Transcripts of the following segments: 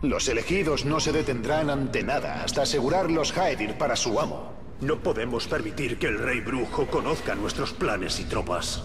Los elegidos no se detendrán ante nada hasta asegurar los Haedir para su amo. No podemos permitir que el Rey Brujo conozca nuestros planes y tropas.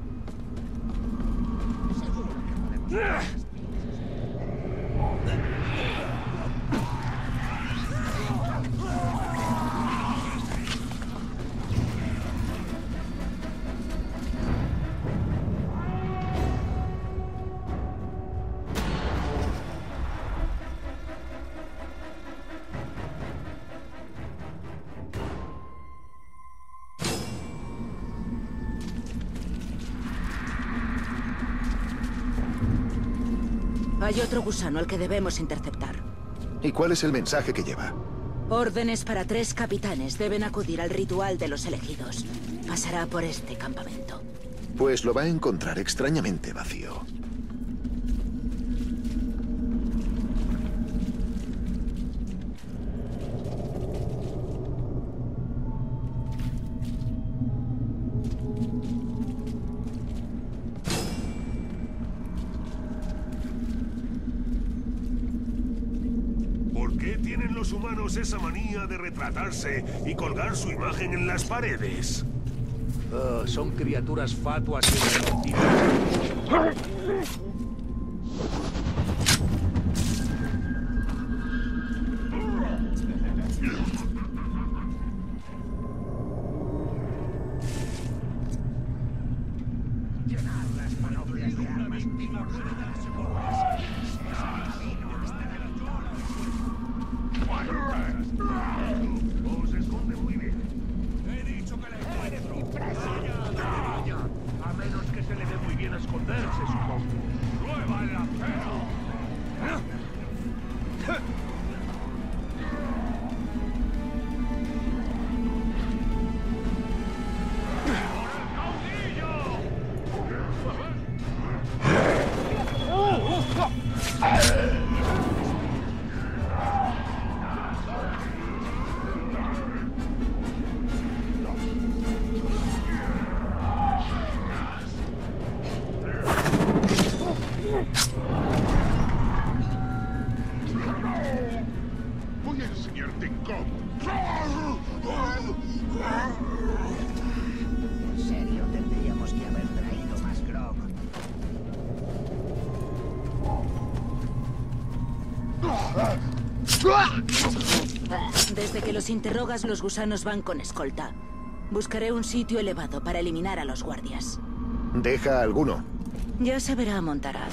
Hay otro gusano al que debemos interceptar. ¿Y cuál es el mensaje que lleva? Órdenes para 3 capitanes. Deben acudir al ritual de los elegidos. Pasará por este campamento. Pues lo va a encontrar extrañamente vacío. ¿Por qué tienen los humanos esa manía de retratarse y colgar su imagen en las paredes? Son criaturas fatuas y divertidas. Os esconde muy bien. He dicho que le encuentro. A menos que se le dé muy bien esconderse, supongo. ¡Prueba la pena! Voy a enseñarte cómo. En serio, tendríamos que haber traído más grog. Desde que los interrogas, los gusanos van con escolta. Buscaré un sitio elevado para eliminar a los guardias. Deja alguno. Ya se verá, Montaraz.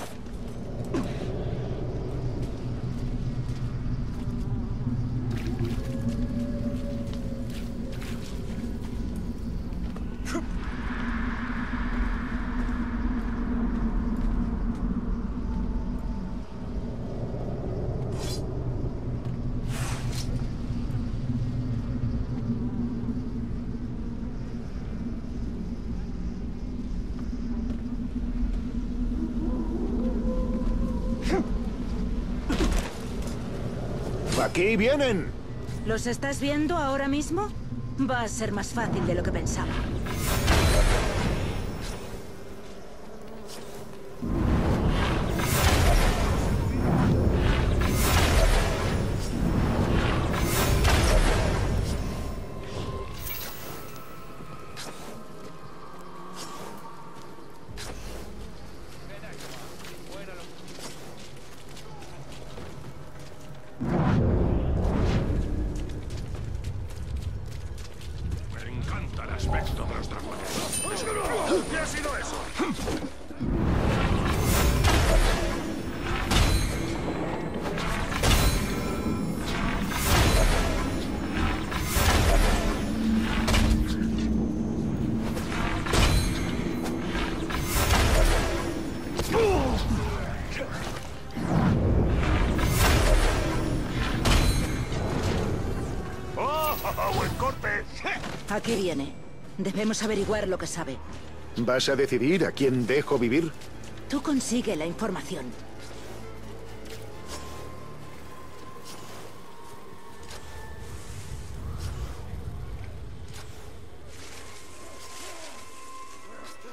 ¡Aquí vienen! ¿Los estás viendo ahora mismo? Va a ser más fácil de lo que pensaba. Me encanta el aspecto de los dragones. ¿Qué ha sido eso? ¡Buen corte! Aquí viene. Debemos averiguar lo que sabe. ¿Vas a decidir a quién dejo vivir? Tú consigue la información.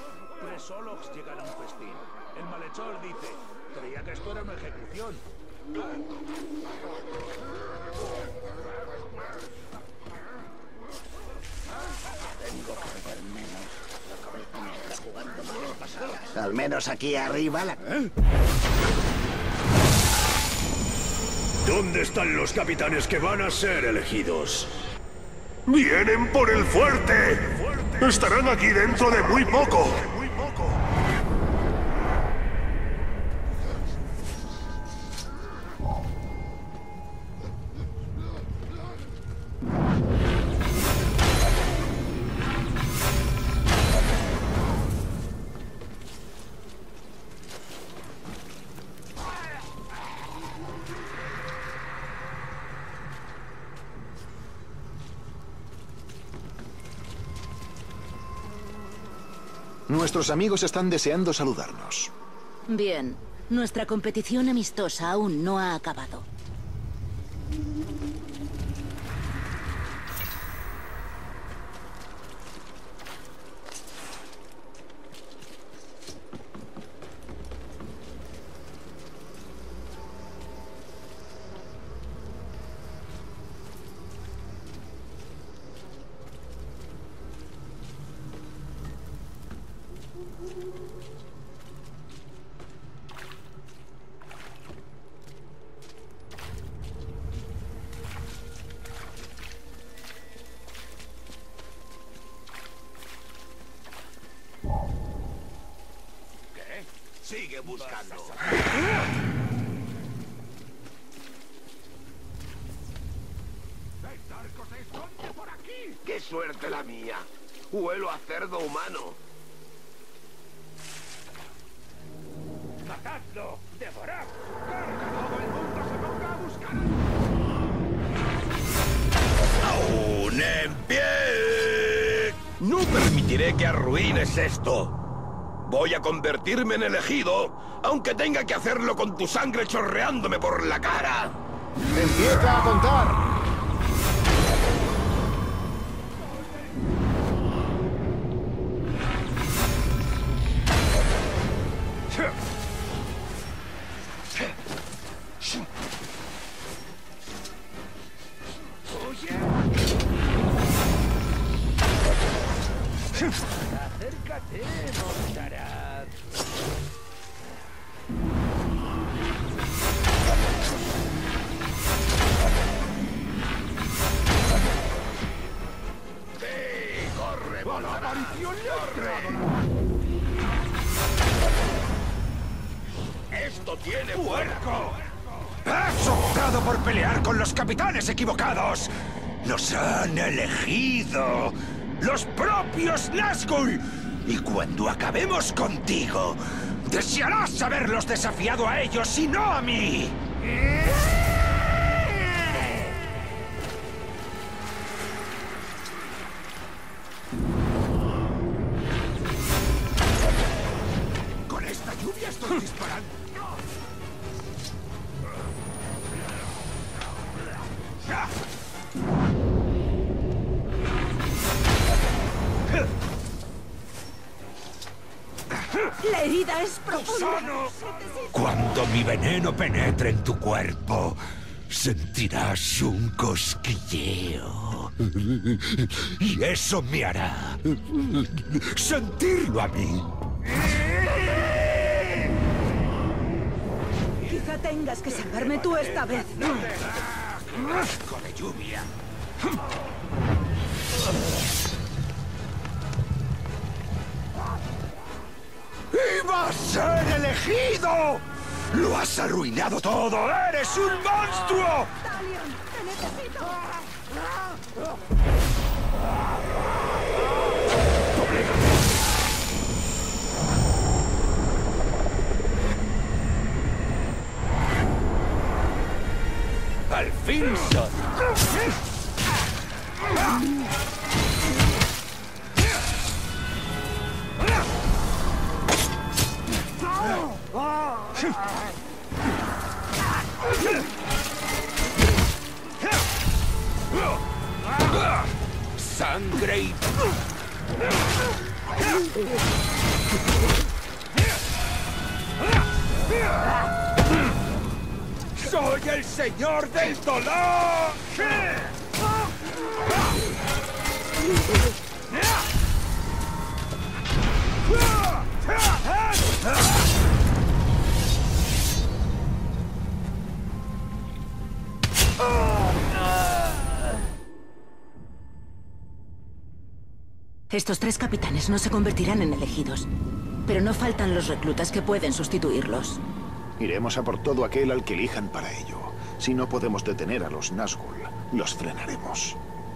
Tres Ologs llegan a un festín. El malhechor dice: creía que esto era una ejecución. Al menos aquí arriba la... ¿Dónde están los capitanes que van a ser elegidos? ¡Vienen por el fuerte! Estarán aquí dentro de muy poco. Nuestros amigos están deseando saludarnos. Bien, nuestra competición amistosa aún no ha acabado. Sigue buscando. ¡El narco se esconde por aquí! ¡Qué suerte la mía! Huelo a cerdo humano. ¡Matadlo! ¡Devorad! ¡Todo el mundo se ponga a buscar! ¡Aún en pie! No permitiré que arruines esto. Voy a convertirme en elegido, aunque tenga que hacerlo con tu sangre chorreándome por la cara. ¡Empieza a contar! Acércate, Montaraz. ¡Sí! ¡Corre, ¡A la aparición le ha entrado! ¡Esto tiene puerco! ¡Has optado por pelear con los capitanes equivocados! ¡Nos han elegido! ¡Los propios Nazgûl! Y cuando acabemos contigo, desearás haberlos desafiado a ellos y no a mí. Con esta lluvia estoy disparando. La herida es profunda. Cuando mi veneno penetre en tu cuerpo, sentirás un cosquilleo. Y eso me hará sentirlo a mí. Quizá tengas que salvarme tú esta vez. ¡Asco de lluvia! ¡Iba a ser elegido! ¡Lo has arruinado todo! ¡Eres un monstruo! Talion, te necesito. ¡Al fin son! ¡Sangre y... ¡Soy ¡Soy el señor del dolor! Estos 3 capitanes no se convertirán en elegidos, pero no faltan los reclutas que pueden sustituirlos. Iremos a por todo aquel al que elijan para ello. Si no podemos detener a los Nazgûl, los frenaremos.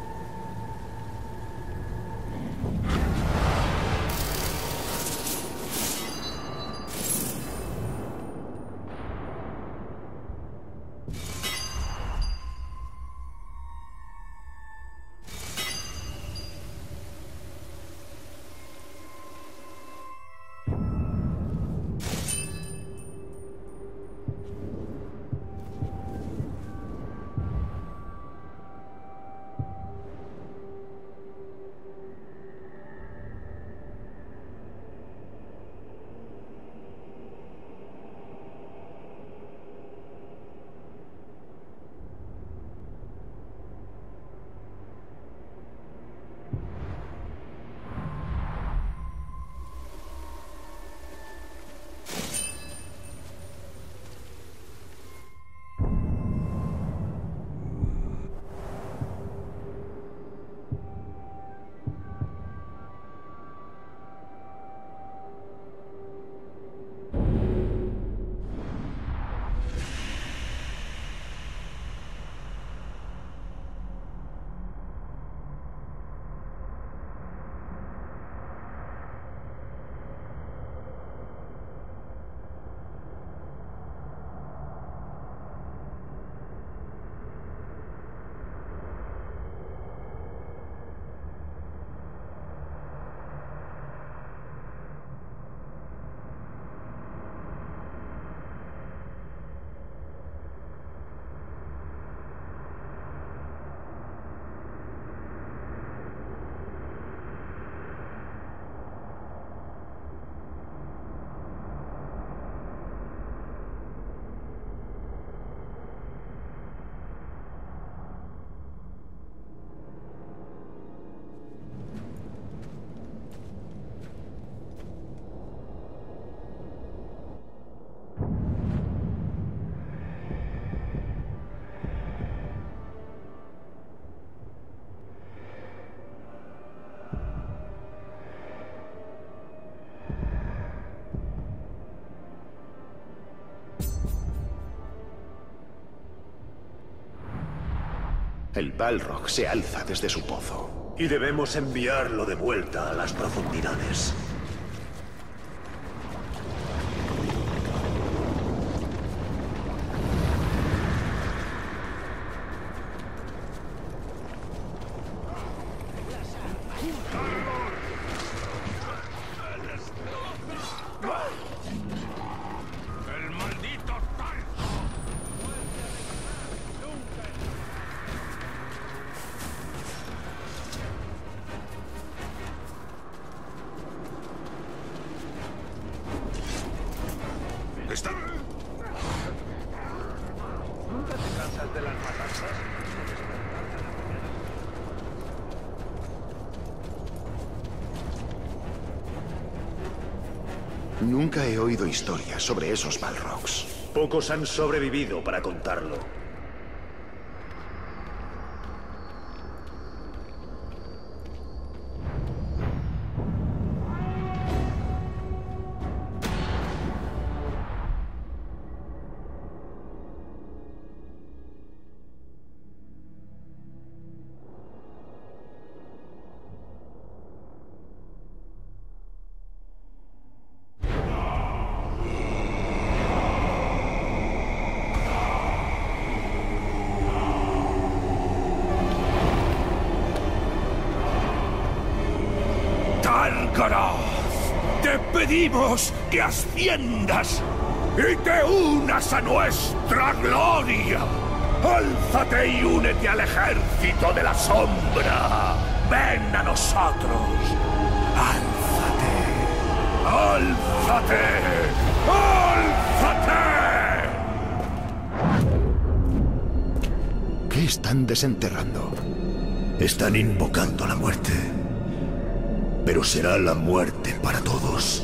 El Balrog se alza desde su pozo. Y debemos enviarlo de vuelta a las profundidades. ¡El maldito tal! Está... ¿Nunca te cansas de las matanzas? Nunca he oído historias sobre esos Balrogs. Pocos han sobrevivido para contarlo. Talcaraz, te pedimos que asciendas y te unas a nuestra gloria. Álzate y únete al ejército de la sombra. Ven a nosotros. Álzate. ¡Álzate! ¡Álzate! están desenterrando. Están invocando la muerte. Pero será la muerte para todos.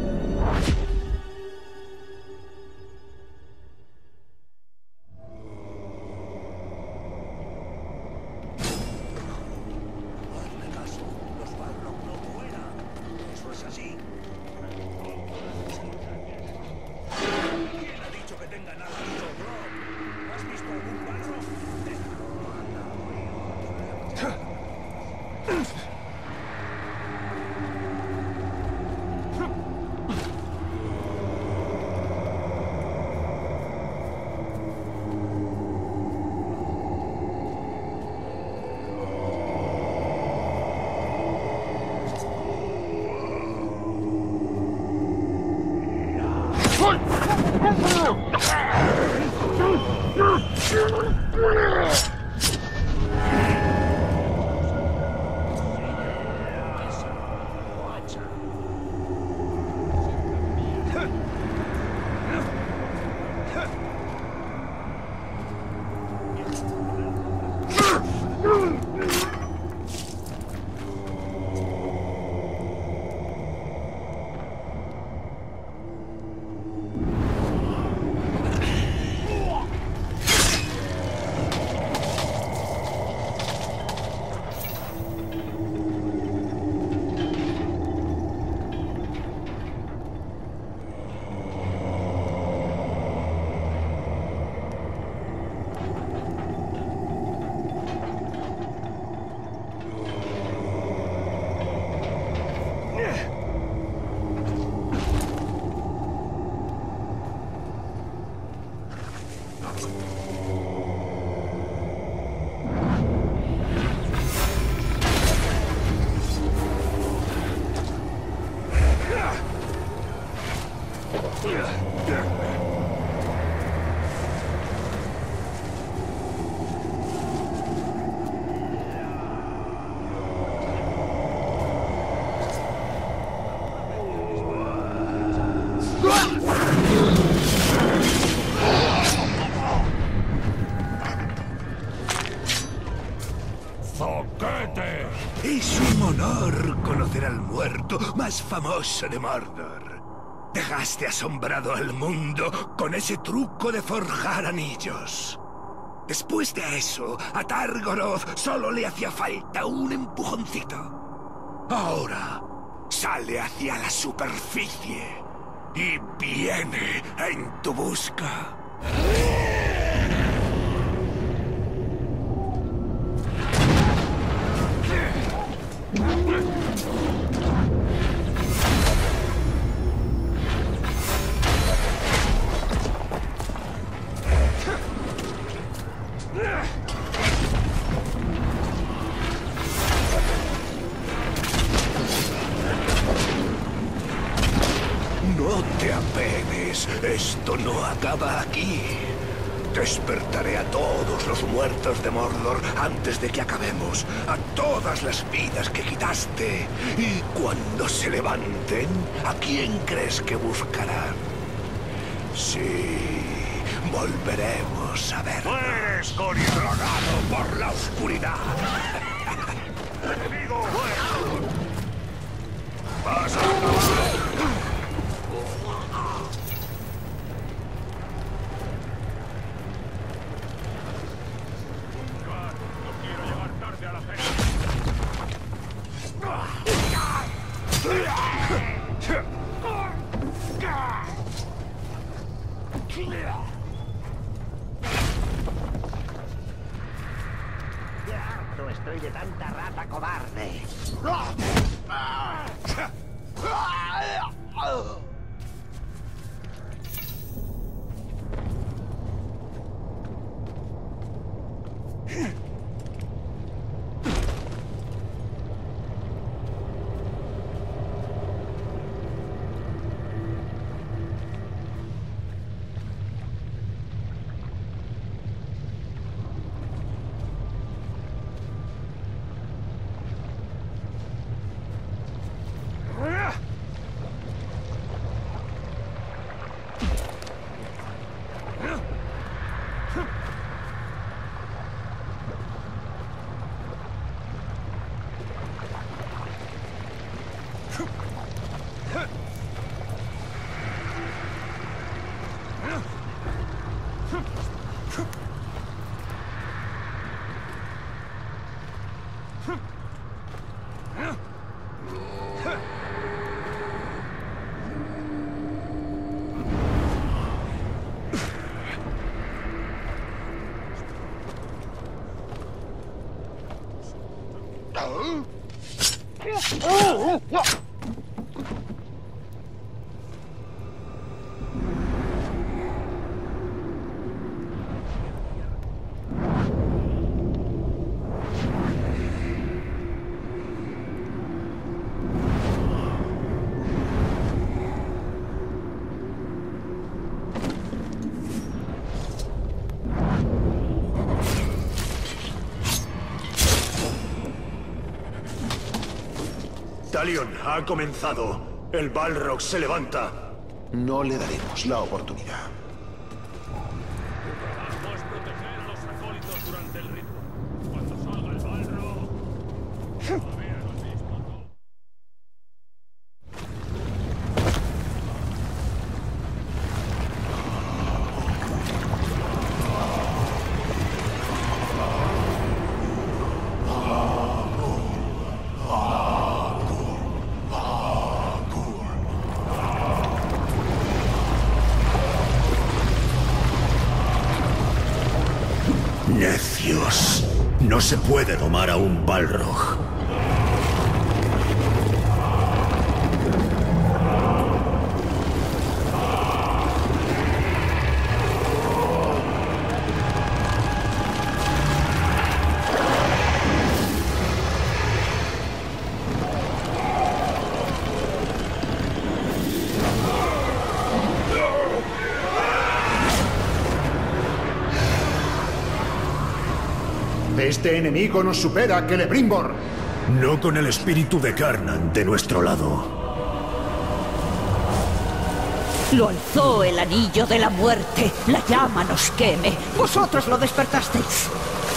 Es un honor conocer al muerto más famoso de Mordor. Dejaste asombrado al mundo con ese truco de forjar anillos. Después de eso, a Targoroth solo le hacía falta un empujoncito. Ahora, sale hacia la superficie y viene en tu busca. No te apenes, esto no acaba aquí. Despertaré a todos los muertos de Mordor antes de que acabemos, a todas las vidas que quitaste. Y cuando se levanten, ¿a quién crees que buscarán? Sí, volveremos a ver. ¡Mueres, Cory! ¡Dragado por la oscuridad! ¡Enemigo muerto! ¡Vas a acabar! ¡Qué harto estoy de tanta rata cobarde! Talion ha comenzado. El Balrog se levanta. No le daremos la oportunidad. Vamos a proteger a los acólitos durante el ritual. Cuando salga el Balrog... Habíamos visto todo. Necios. No se puede domar a un Balrog. Este enemigo nos supera, Celebrimbor. No con el espíritu de Carnan de nuestro lado. Lo alzó el anillo de la muerte. La llama nos queme. Vosotros lo despertasteis.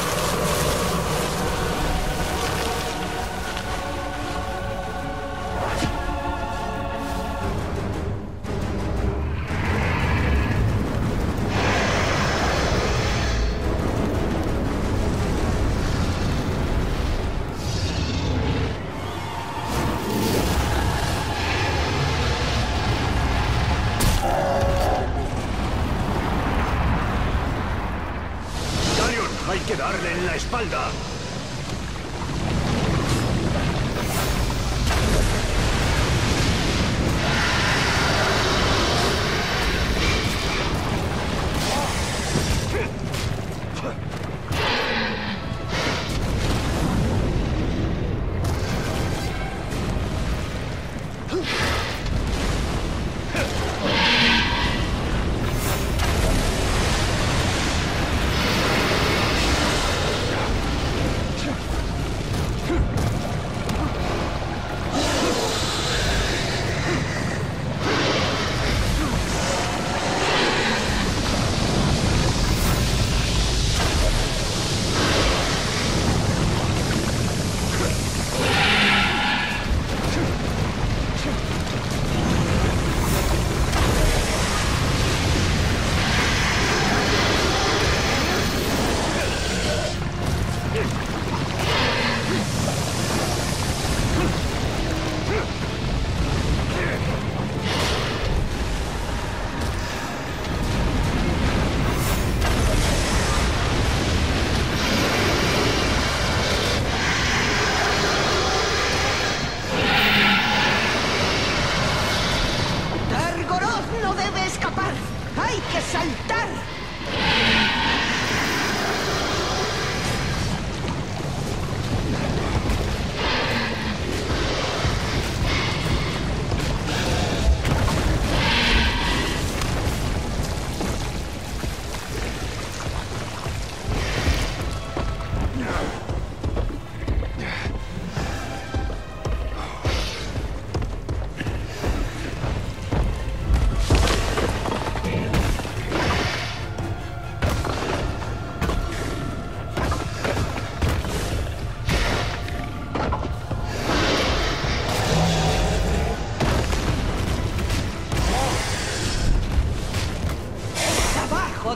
Hay que darle en la espalda.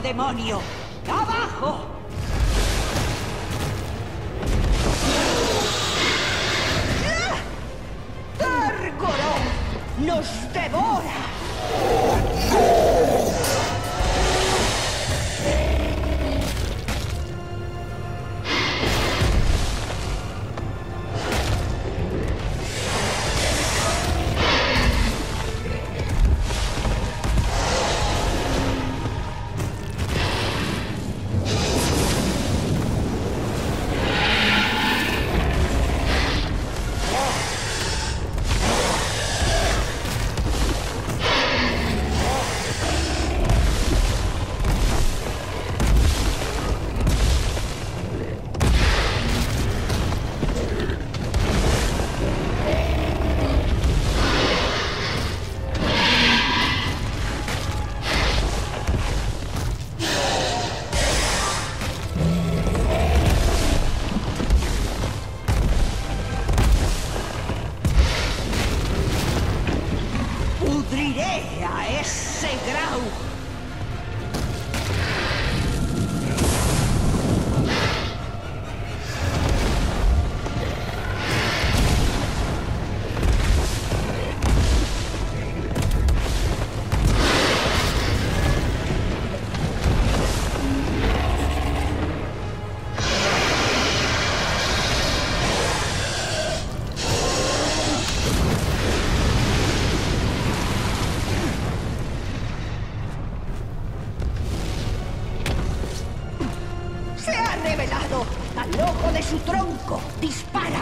demonio! ¡Abajo! ¡Targoroth nos devora! ¡Pudriré a ese Grau! ¡Se ha revelado! ¡Al ojo de su tronco! ¡Dispara!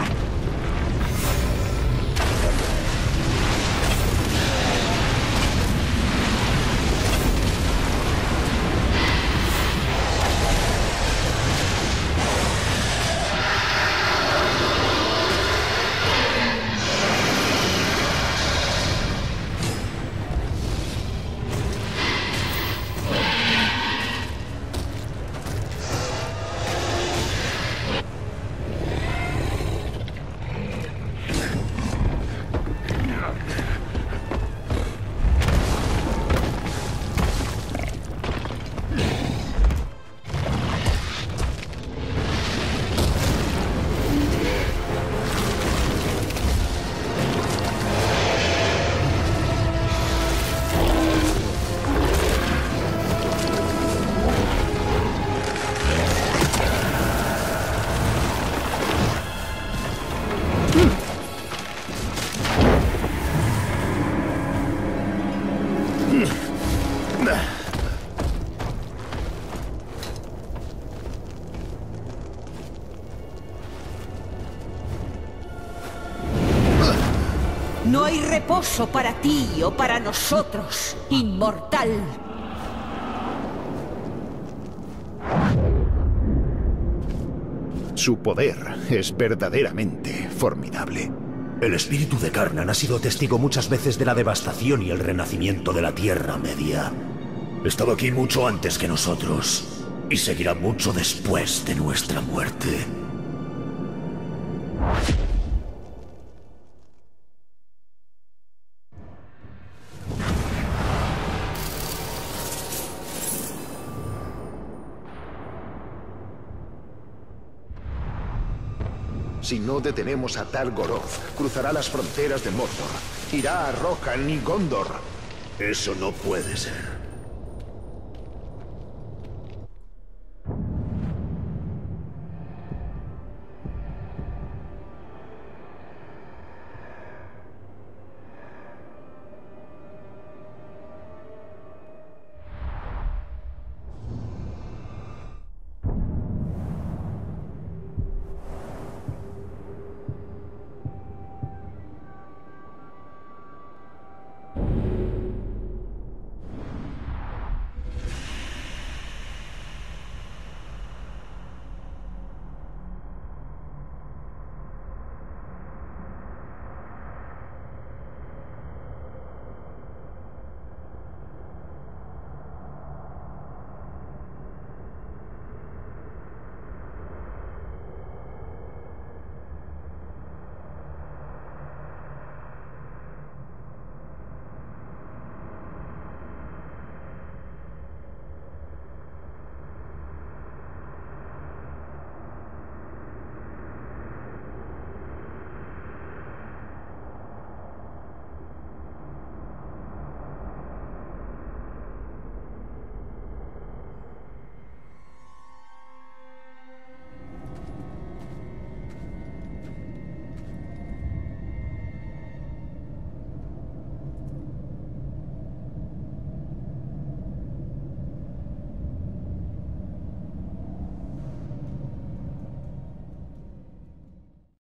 No hay reposo para ti o para nosotros, inmortal. Su poder es verdaderamente formidable. El espíritu de Karnan ha sido testigo muchas veces de la devastación y el renacimiento de la Tierra Media. Estaba aquí mucho antes que nosotros, y seguirá mucho después de nuestra muerte. Si no detenemos a Targoroth, cruzará las fronteras de Mordor. Irá a Rohan y Gondor. Eso no puede ser.